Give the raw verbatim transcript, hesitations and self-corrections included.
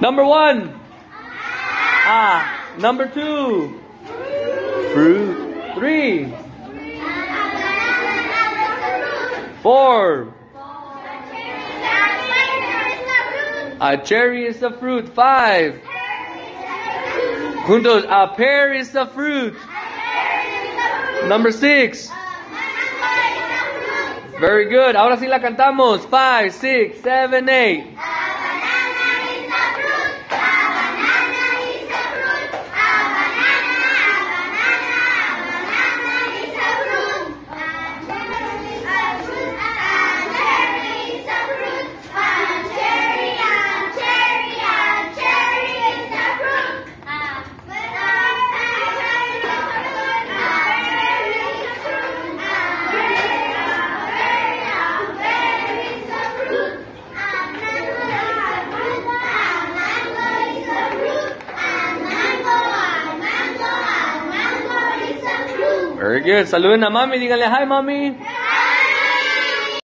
Number one. Ah. Number two. Fruit. Three. Four. A cherry is a fruit. Five. Juntos, a pear is a fruit. Number six. Very good. Ahora sí la cantamos. Five, six, seven, eight. Very good. Saluden a mami. Díganle hi, mami.